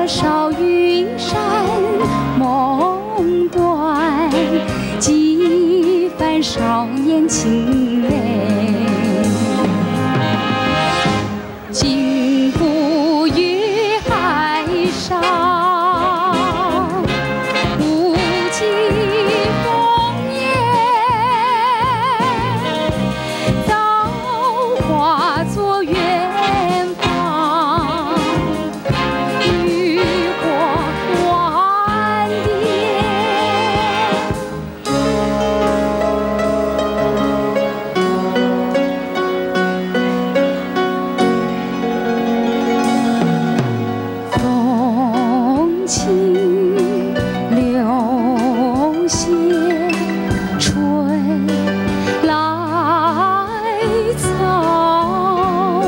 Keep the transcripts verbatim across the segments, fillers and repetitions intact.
少云山梦断，几番少年情泪。今不于海上，无际风烟，早化作远方，渔火万点。风轻流泻，春来草，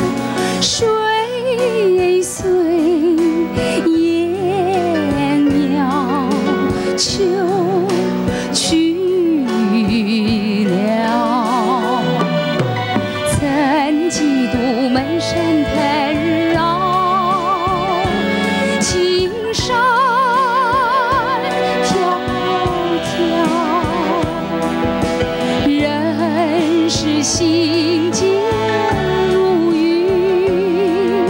水随烟鸟，秋去了。曾几度门山腾绕，青山迢迢，人世心间如云，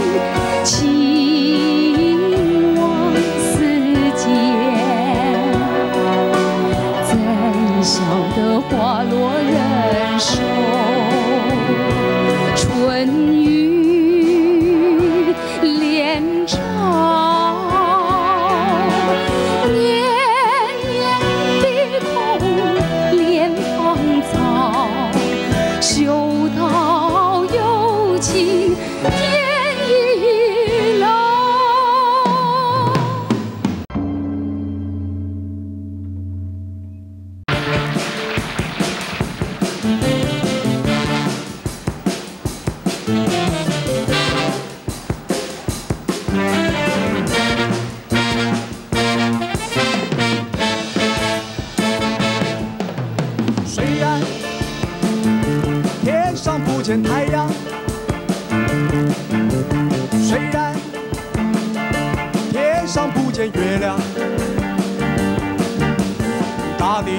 情往丝间，怎晓得花落人手，春雨连朝。年年闭空莲芳草，修道有情天亦老。 虽然天上不见太阳，虽然天上不见月亮，大地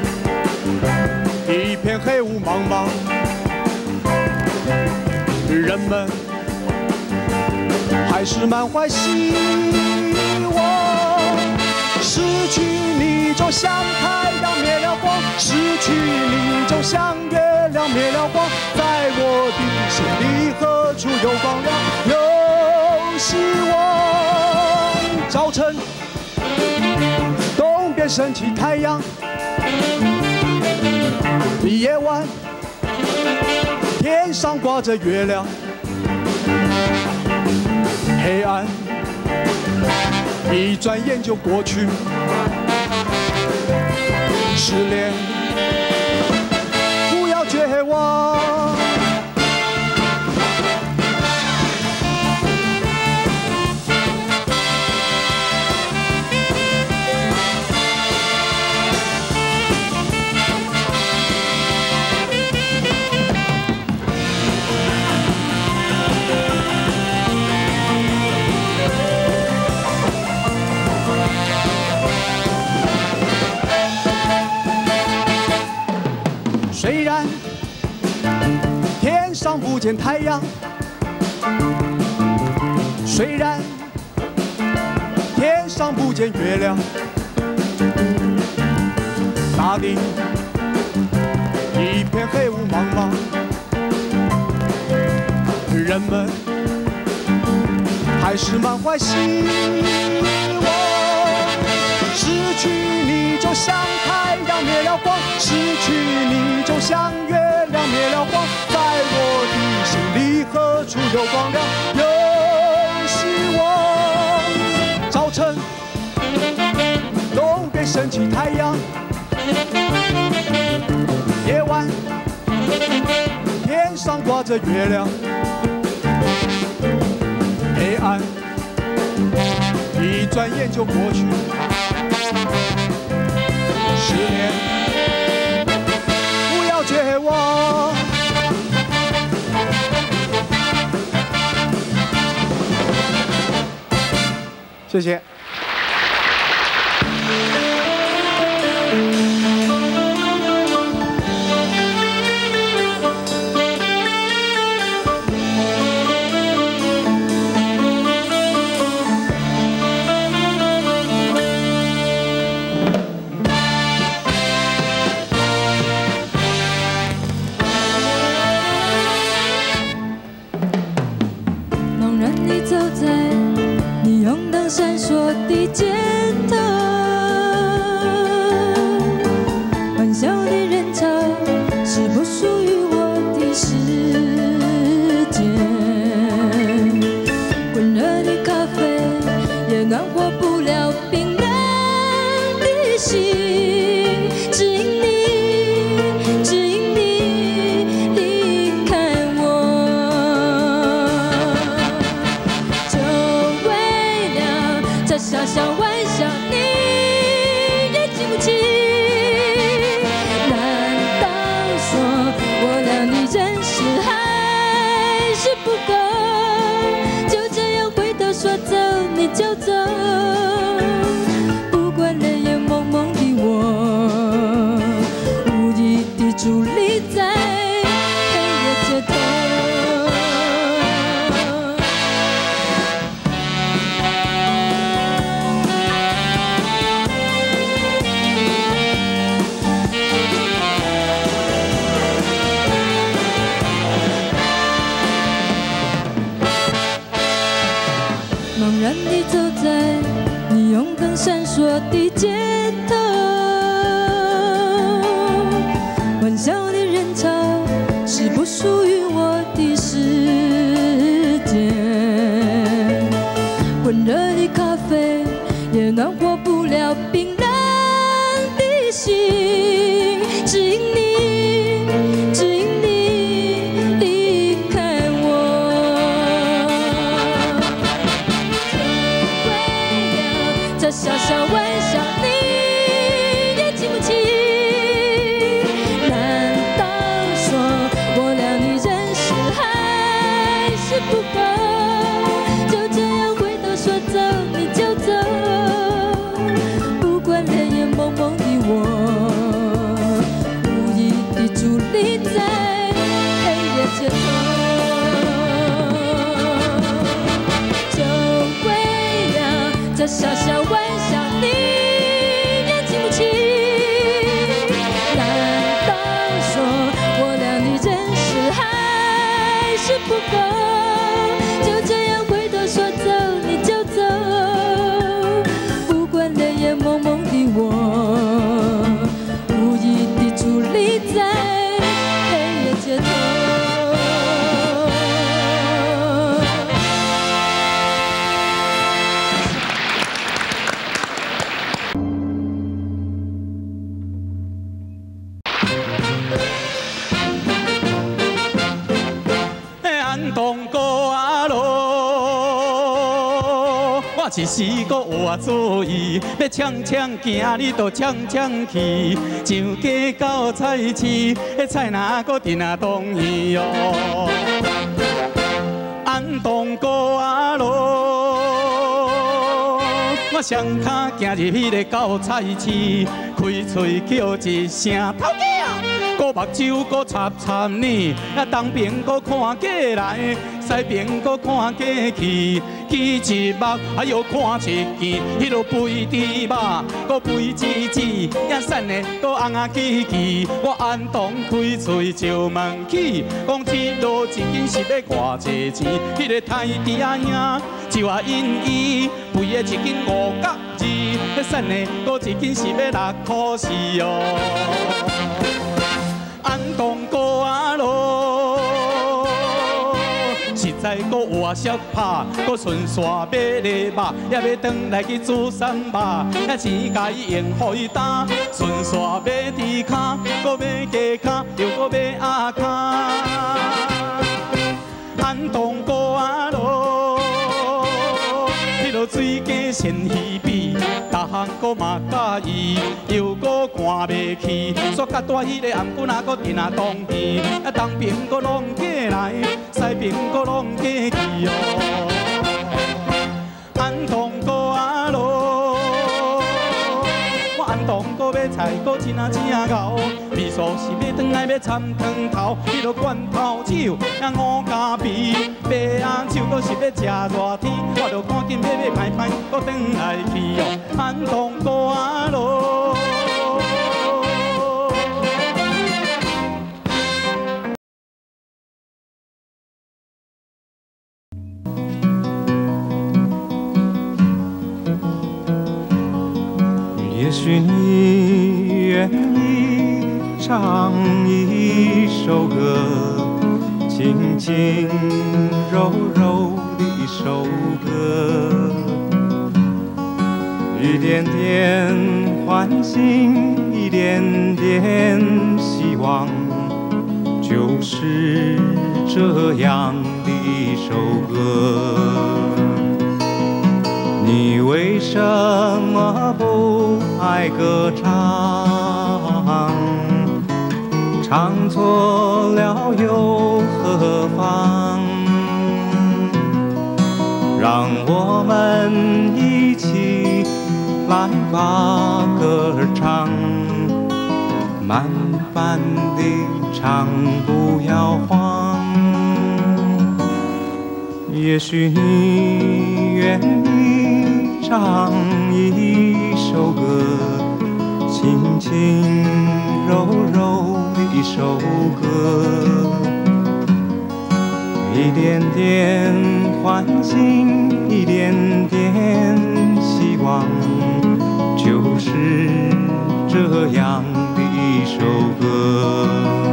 一片黑雾茫茫，人们还是满怀希望。失去你就像太阳灭了光，失去你就像月亮灭了光，在我的心里何处有光亮，有希望。早晨，东边升起太阳，夜晚，天上挂着月亮，黑暗一转眼就过去，失恋不要绝望。虽然天上不见太阳，虽然天上不见月亮，大地一片黑雾茫茫，人们还是满怀希望。失去你就像太阳灭了光，失去你就像月亮灭了光，在我的心里何处有光亮，有希望。早晨，东边升起太阳，夜晚，天上挂着月亮，黑暗一转眼就过去，失恋不要绝望。 谢谢。 闪烁的街头，欢笑的人潮是不属于我的世界。温热的咖啡也暖和不了冰冷的心，指引你，指引你离开我。就为了这小小玩笑，你也经不起。难道说我俩你认识还是不够？就这样回头说走你就走，不管泪眼蒙蒙的我，无意地伫立在黑夜街头。茫然地走在霓虹灯闪烁的街头，欢笑的人潮是不属于我的世界。温热的咖啡也暖和不了冰冷的心，指引你，指引你离开我。这小小玩笑你也经不起。难道说我俩你认识还是不够？就这样回头说走你就走，不管泪眼蒙蒙的我，无意地伫立在黑夜街头。就为了这小小玩笑，你也经不起。难道说我俩你认识还是不够？就这样回头说走你就走，不管泪眼蒙蒙的我，无意地伫立在黑夜街头。 东哥啊路，我一时搁活注意，要呛呛行你就呛呛去，上街到菜市，迄菜哪搁伫那东园哦。安东哥啊路，我双脚行入迄个到菜市，开嘴叫一声头家。搁目睭搁插插呢，啊东边搁看过来，西边搁看过去，起一目还要看一件，迄落肥猪肉，搁肥鸡子，也瘦的搁红啊起起。我按动开嘴就问起，讲一落一斤是要偌济钱？迄个太弟仔兄就话因伊肥的一斤五角二，迄瘦的搁一斤是要六块四哦。安东哥啊路，实在搁活色拍，搁顺线买礼物，也要转来去煮三肉，也钱家己用互伊担，顺线买猪脚，搁买鸡脚，又搁买鸭脚。安东哥啊路，迄落水鸡鲜鱼饼，逐项搁嘛介意，又搁看袂起，煞较大迄个頷骨仔搁伫那当边，啊东边搁弄过来，西边搁弄过去哦。安东哥啊菜阁真啊真熬，味素是要转来要掺汤头，迄落罐头酒啊五加味，白鸭手阁是要食热天，我着赶紧买买歹歹，阁转来去哦，寒冬歌路。 也许你愿意唱一首歌，轻轻柔柔的一首歌，一点点欢欣，一点点希望，就是这样的一首歌。 你为什么不爱歌唱？唱错了又何妨？让我们一起来把歌唱，慢慢地唱，不要慌。也许你愿意。 唱一首歌，轻轻柔柔的一首歌，一点点欢欣，一点点希望，就是这样的一首歌。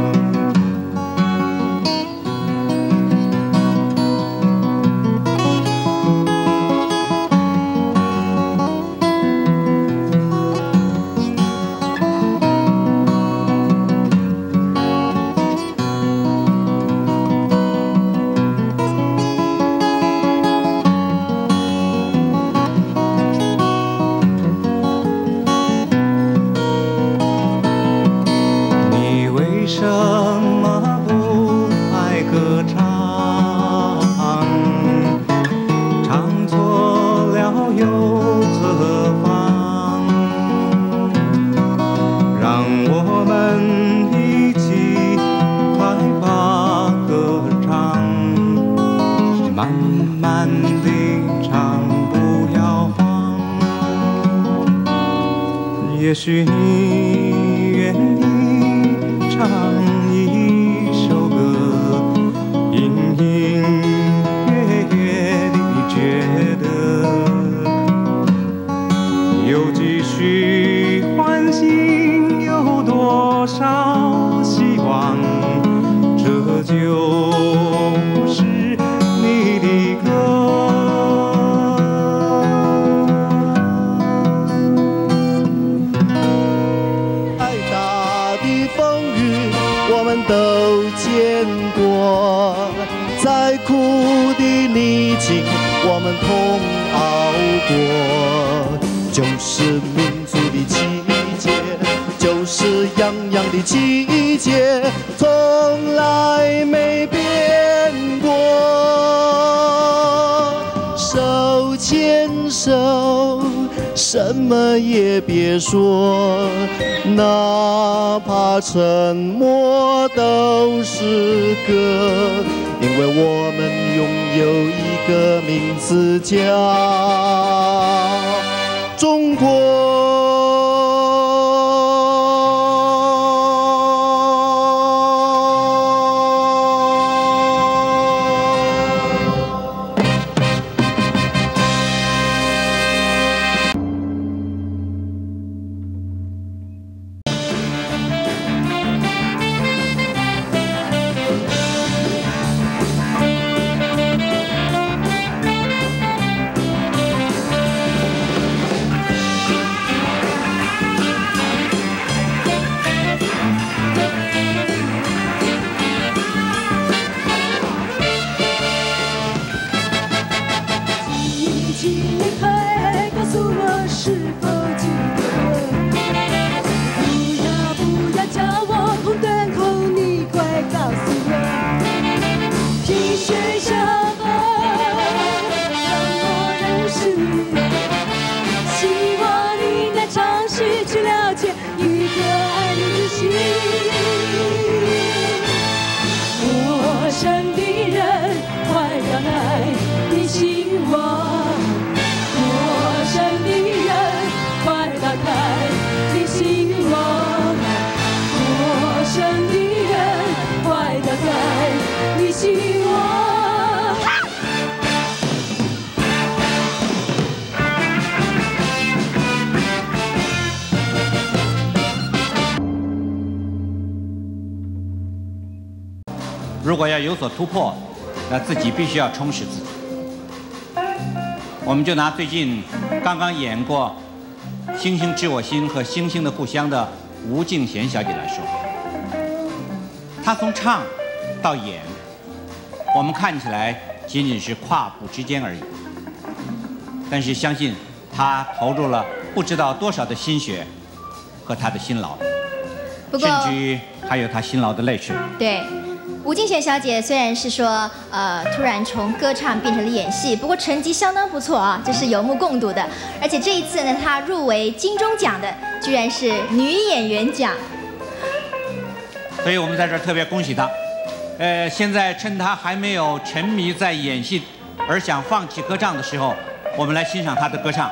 也许你愿意唱一首歌，隐隐约约地觉得有几许欢欣，有多少希望，这就是你的歌。 都见过，再苦的逆境我们同熬过，就是民族的季节，就是洋洋的季节，从来没变过。手牵手，什么也别说，哪怕沉默都是歌，因为我们拥有一个名字叫中国。 希望你能尝试去了解。 如果要有所突破，那自己必须要充实自己。我们就拿最近刚刚演过《星星知我心》和《星星的故乡》的吴敬贤小姐来说，她从唱到演，我们看起来仅仅是跨步之间而已，但是相信她投入了不知道多少的心血和她的辛劳， 不过甚至于还有她辛劳的泪水。 对。 吴敬贤小姐虽然是说，呃，突然从歌唱变成了演戏，不过成绩相当不错啊，这是有目共睹的。而且这一次呢，她入围金钟奖的居然是女演员奖， 所以我们在这儿特别恭喜她。呃，现在趁她还没有沉迷在演戏而想放弃歌唱的时候，我们来欣赏她的歌唱。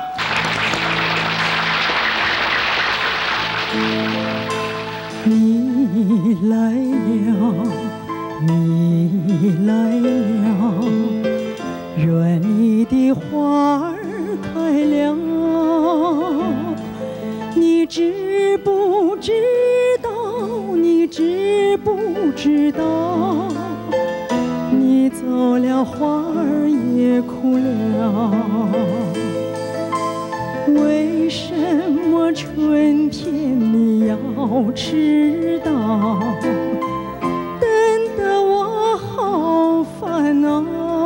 你来了，你来了，愿你的花儿开了。你知不知道？你知不知道？你走了，花儿也枯了。 为什么春天你要迟到？等得我好烦恼。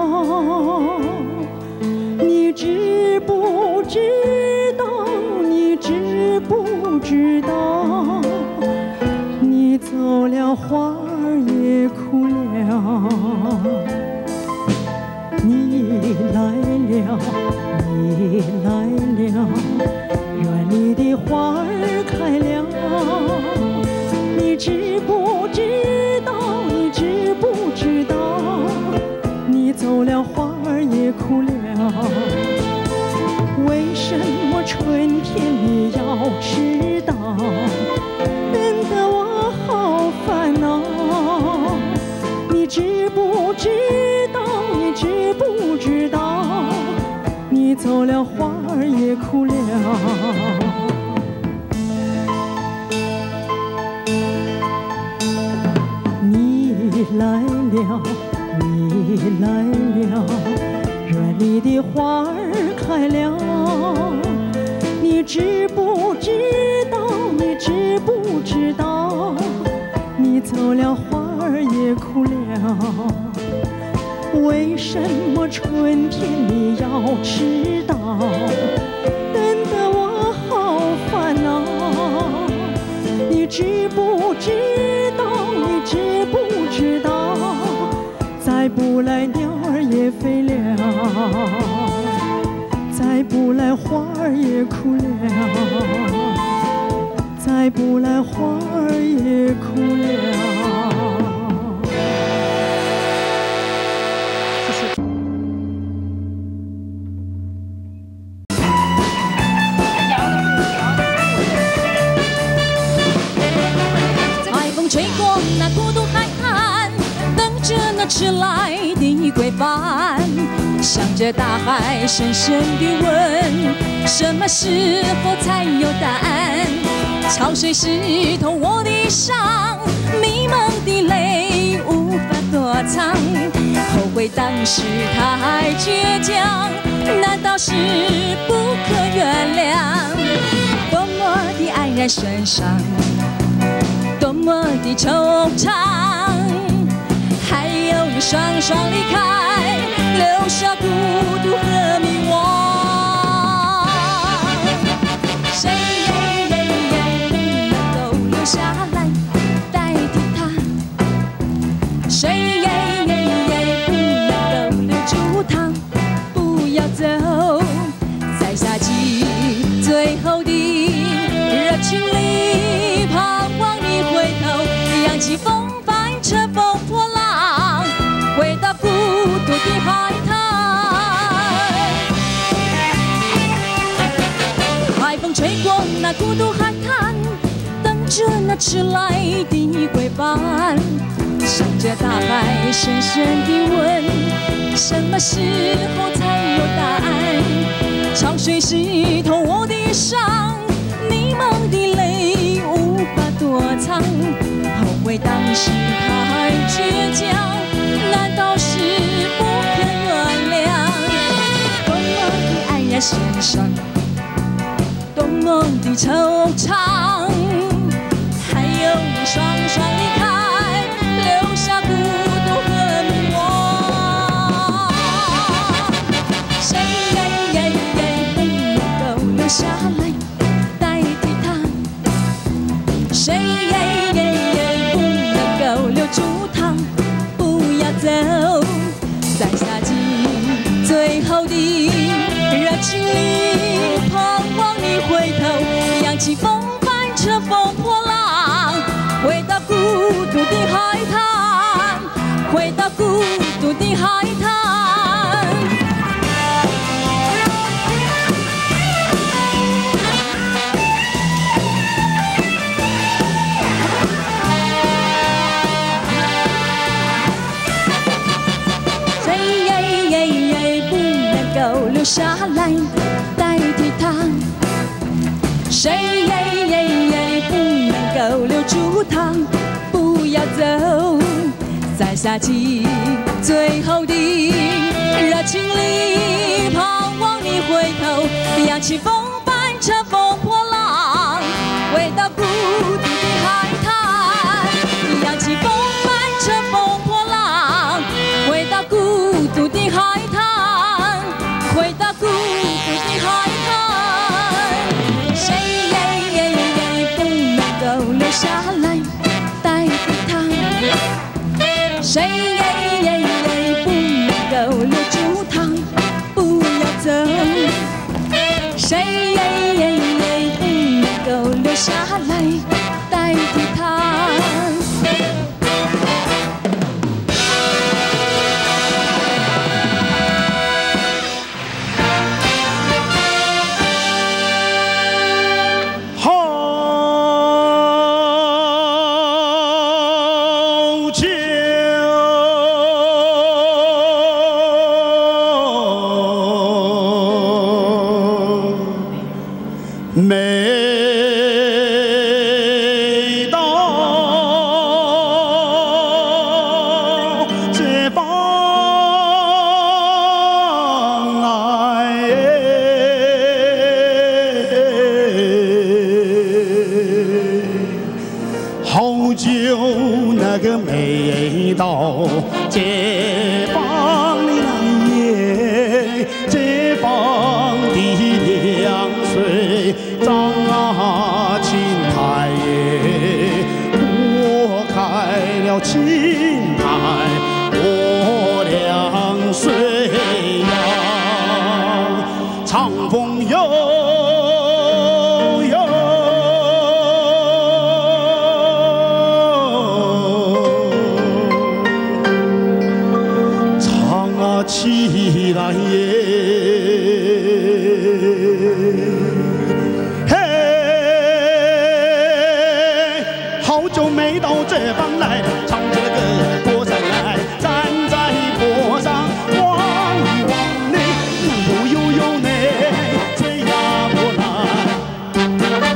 你知不知道？你知不知道？你走了，花儿也枯了。你来了。 你来了，愿你的花儿开了。你知不知道？你知不知道？你走了，花儿也枯了。为什么春天你要迟到？等得我好烦恼。你知不知道？你知不知道？ 你走了，花儿也枯了。你来了，你来了，愿你的花儿开了。你知不知道？你知不知道？你走了，花儿也枯了。 为什么春天你要迟到？等得我好烦恼。你知不知道？你知不知道？再不来鸟儿也飞了，再不来花儿也枯了，再不来花儿也枯了。 吹过那孤独海岸，等着那迟来的归帆。向着大海深深地问，什么时候才有答案？潮水湿透我的伤，迷蒙的泪无法躲藏。后悔当时太倔强，难道是不可原谅？多么的黯然神伤。 多么的惆怅，还有你双双离开，留下孤独和迷惘。谁也不能够留下来代替他，谁也不能够留住他。不要走在夏季最后的热情里，彷徨。 回头，扬起风帆，乘风破浪，回到孤独的海滩。海风吹过那孤独海滩，等着那迟来的归帆。向着大海深深地问，什么时候才有答案？潮水湿透我的伤，迷蒙的泪无法躲。 我藏，后悔当时太倔强，难道是不肯原谅？多么的黯然神伤，多么的惆怅，还有你双双离开，留下孤独和迷惘。谁也也也不能够留下来代替他，谁也也也不能够留住他，不要走，在夏季最后的热情里，盼望你回头，扬起风帆乘风破浪，回到孤独的海滩，回到孤独的海滩。留下来代替他，谁也也也不能够留住他，不要走，在夏季最后的热情里，盼望你回头，扬起风帆乘风破浪，回到孤独的海滩，扬起风帆乘风破浪，回到孤独的海滩。回到孤独的海滩，谁也也也不能够留下来代替他，谁也也也不能够留住他，不要走，谁也也也不能够留下来代替他。 解放的那夜，解放的凉水，涨啊青苔耶，拨开了青苔，过凉水呀，长风悠。起来耶，嘿，好久没到这方来，唱这个歌声来，站在坡上望一望你，能不悠悠呢，追呀过来。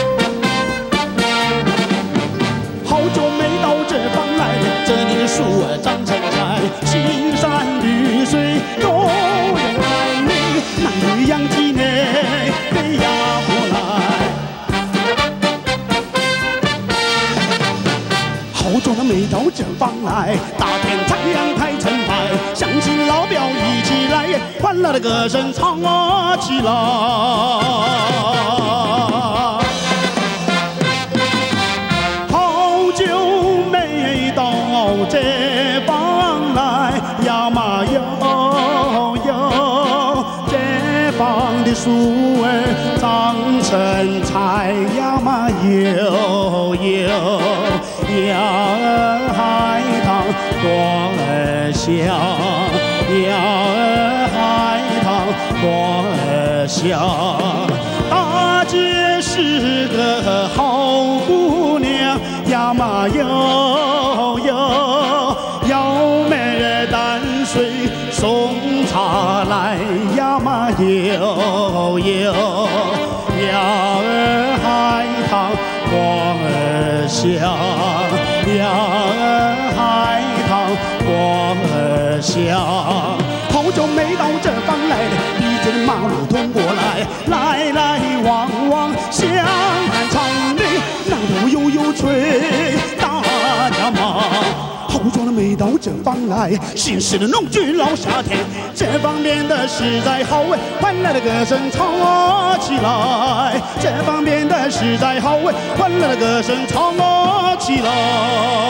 好久没到这方来，这里的树儿长成材，青山绿水都有爱你，男女养鸡呢，飞呀过来。好久都没到这方来，大天太阳排成排，乡亲老表一起来，欢乐的歌声唱啊起来。好久没到这方来呀嘛哟哟，这方的树儿长成菜呀嘛哟哟，鸟儿海棠花儿香，鸟儿海棠花儿香。大姐是个好姑娘呀嘛哟哟，要妹儿淡水送茶来呀嘛哟哟，鸟儿海棠花儿香。 来来往往，相岸长鸣，浪头悠悠吹，大家忙。后庄的每到这方来，新式的农具老夏天，这方面的实在好哎，欢乐的歌声唱起来，这方面的实在好哎，欢乐的歌声唱起来。